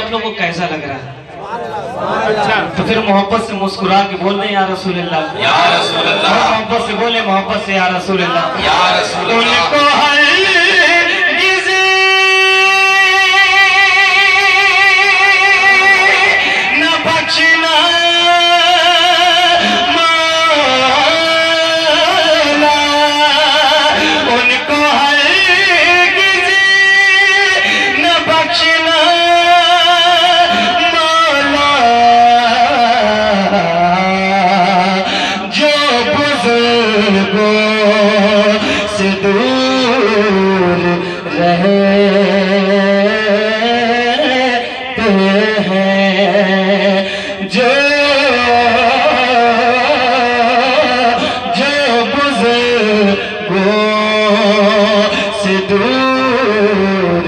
لوگوں کو کیسا لگ رہا ہے؟ تو پھر محبت سے مسکرا کے بول دیں یا رسول اللہ، یا رسول اللہ، محبت سے بولے، محبت سے یا رسول اللہ، یا رسول اللہ۔ ان کو ہرگز نہ بخشنا مولا، ان کو ہرگز نہ بخشنا سے دور رہتے ہیں، جو بزرگوں سے دور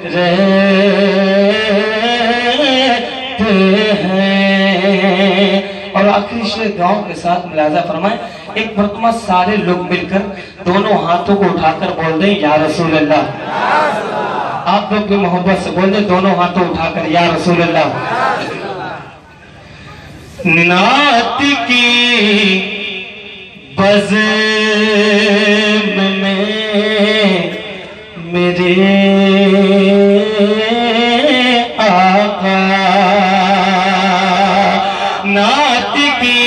رہتے ہیں۔ اور آخری شعر گاؤں کے ساتھ ملاحظہ فرمائیں، ایک مرتبہ سارے لوگ مل کر دونوں ہاتھوں کو اٹھا کر بول دیں یا رسول اللہ۔ آپ لوگ بھی محبت سے بول دیں دونوں ہاتھوں اٹھا کر یا رسول اللہ۔ نعت کی بزم میں میرے آقا، نعت کی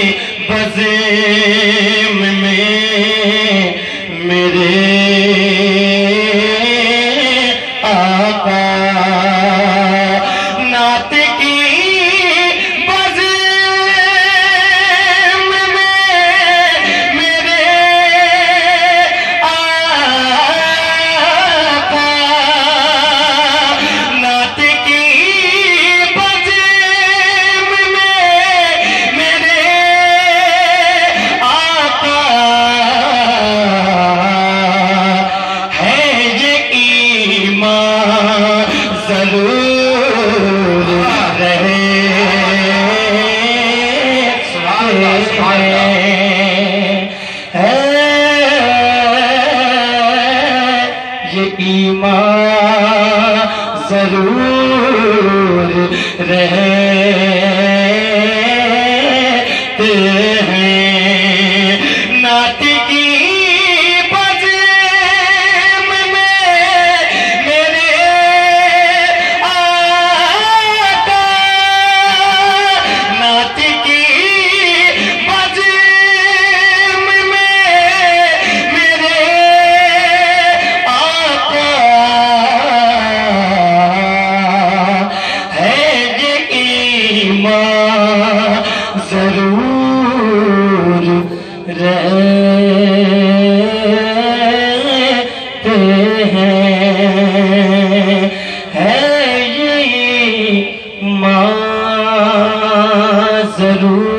بزم میں میرے آقا، نعت کی بزم میں میرے آقا، نعت کی بزم میں میرے آقا ہے، یہ ایمان ضرور رہے یہ ایمان ضرور رہتے ہیں، نعت کی بزم میں میرے آقا، نعت کی بزم میں میرے آقا ہے، یہ ایمان ضرور رہتے ہیں، ہے یہ ایمان ضرور